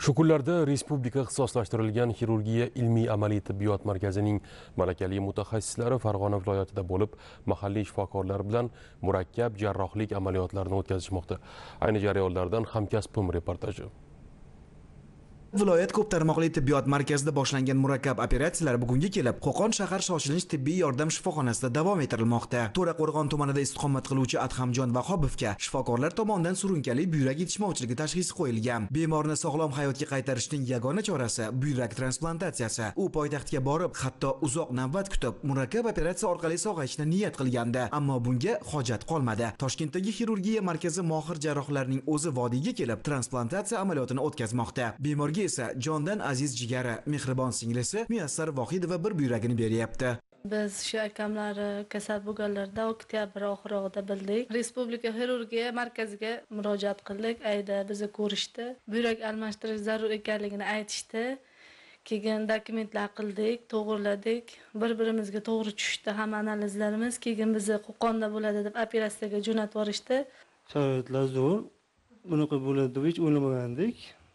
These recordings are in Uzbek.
Shu kunlarda Respublika ixtisoslashtirilgan xirurgiya ilmiy-amaliy tibbiyot markazining malakali mutaxassislari Farg'ona viloyatida bo'lib, mahalliy shifokorlar bilan murakkab jarrohlik amaliyotlarini o'tkazishmoqda. Ayni jarayonlardan hamkasbim reportaji. Viloyat ko'p tarmoqli tibbiyot markazida boshlangan murakkab operatsiyalar bugunga kelib, Qo'qon shahar shoshilinch tibbiy yordam shifoxonasida davom ettirilmoqda. To'raqo'rg'on tumanida istiqomat qiluvchi Adhamjon Vahobovga shifokorlar tomonidan surunkali buyrak yetishmovchiligi tashxisi qo'yilgan. Bemorni sog'lom hayotga qaytarishning yagona chorasi buyrak transplantatsiyasi. U poytaxtga borib, hatto uzoq navbat kutib, murakkab operatsiya orqali sog'ayishni niyat qilgandi, ammo bunga hojat qolmadi. Toshkentdagi xirurgiya markazi mohir jarrohlarining o'zi vodiyga kelib, transplantatsiya amaliyotini o'tkazmoqda. Bemorga esa jondan aziz jigari, mehribon singlisi Muyassar Vohidova bir buyragini beryapti. Biz shu akamlari kasal bo'lganlarda oktyabr oxirida bildik. Respublika xirurgiya markaziga murojaat qildik. Ayda bizni ko'rishdi. Buyrak almashtirish zarur ekanligini aytishdi. Keyin dokumentlar qildik, to'g'riladik. Bir-birimizga to'g'ri tushdi hamma analizlarimiz. Keyin bizni Qo'qonda bo'ladi deb operatsiyaga jo'natib yuborishdi. Sharoitlar zo'r. Bunaqa bo'ladi deb hech o'ylamagandik.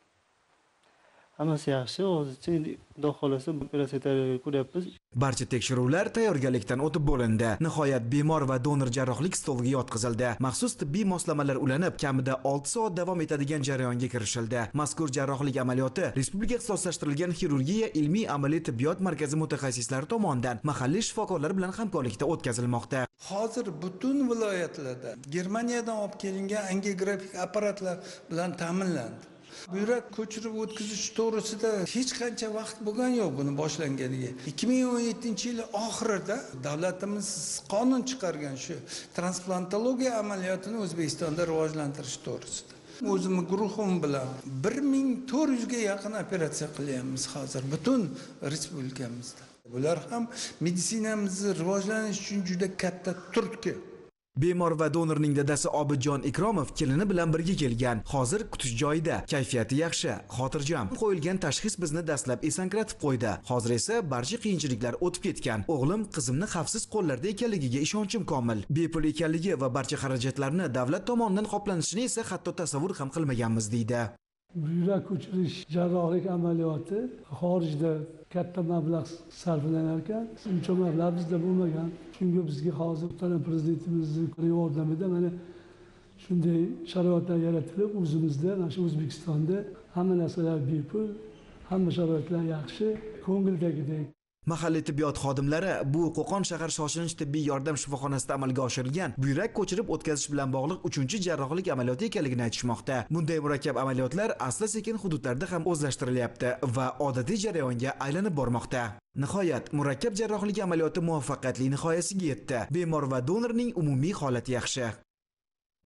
Hammasi yaxshi, hozircha Xudo xolasa operatsiya tayyorgarlik ko'ryapmiz. Barcha tekshiruvlar tayyorgarlikdan o'tib bo'lindi. Nihoyat bemor va donor jarrohlik stoliga yotqizildi. Maxsus tibbiy moslamalar ulanib, kamida 6 soat davom etadigan jarayonga kirishildi. Mazkur jarrohlik amaliyoti Respublika ixtisoslashtirilgan xirurgiya ilmiy-amaliy tibbiyot markazi mutaxassislari tomonidan mahalliy shifokorlar bilan hamkorlikda o'tkazilmoqda. Hozir butun viloyatlarda Germaniyadan olib kelingan angiografik apparatlar bilan ta'minlandi. Buyrak ko'chirib o'tkazish to'g'risida hech qancha vaqt bo'lgan yo'q buni boshlanganiga. 2017-yil oxirida davlatimiz qonun chiqargan shu transplantologiya amaliyotini O'zbekistonda rivojlantirish to'g'risida. O'zimni guruhim bilan 1400 ga yaqin operatsiya qilyapmiz hozir butun respublikamizda. Bular ham meditsinamizni rivojlanish uchun juda katta turtki. Bemor va donorning dadasi Obidjon Ikromov kelini bilan birga kelgan. Hozir kutish joyida, kayfiyati yaxshi, xotirjam. Qo'yilgan tashxis bizni dastlab esankratib qo'ydi. Hozir esa barcha qiyinchiliklar o'tib ketgan. O'g'lim qizimni xavfsiz qo'llarda ekanligiga ishonchim komil. Bepul ekanligi va barcha xarajatlarni davlat tomonidan qoplanishini esa hatto tasavvur ham qilmaganmiz deydi. Buyrak ko'chirish jarrohlik amaliyoti xorijda katta mablag' sarflanar ekan. Uncha mablag' bizda bo'lmagan. Shunga bizga hozir prezidentimizning yordamida mana shunday sharoitlar yaratilib, o'zimizda, mana shu O'zbekistonda hamma narsalar bepul, hamma sharoitlar yaxshi, ko'ngildagidek. Mahalliy tibbiyot xodimlari bu Qo'qon shahar shoshilinch tibbiy yordam shifoxonasida amalga oshirilgan buyrak ko'chirib o'tkazish bilan bog'liq 3-jarrohlik amaliyoti ekanligini aytishmoqda. Bunday murakkab amaliyotlar asta-sekin hududlarda ham o'zlashtirilyapti va odatiy jarayonga aylanib bormoqda. Nihoyat murakkab jarrohlik amaliyoti muvaffaqiyatli nihoyasiga yetdi. Bemor va donorning umumiy holati yaxshi.